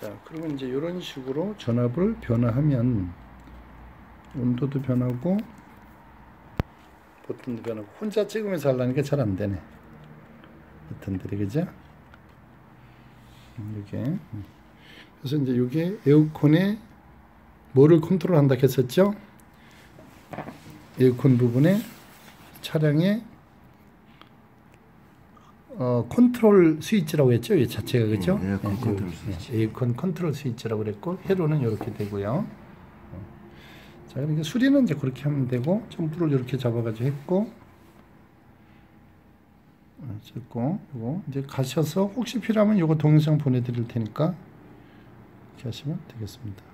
자, 그러면 이제 이런 식으로 전압을 변화하면 온도도 변하고 버튼도 변하고, 혼자 찍으면서 하려니까 잘 안 되네. 버튼들이, 그죠? 이게. 그래서 이제 이게 에어컨에 뭐를 컨트롤한다 했었죠? 에어컨 부분에 차량의 컨트롤 스위치라고 했죠, 이 자체가, 그죠? 에어컨 컨트롤 스위치. 에어컨 컨트롤 스위치라고 그랬고, 회로는 이렇게 되고요. 자, 그러니까 수리는 이제 그렇게 하면 되고, 점프를 이렇게 잡아가지고 했고, 이거 이제 가셔서 혹시 필요하면 이거 동영상 보내드릴 테니까 이렇게 하시면 되겠습니다.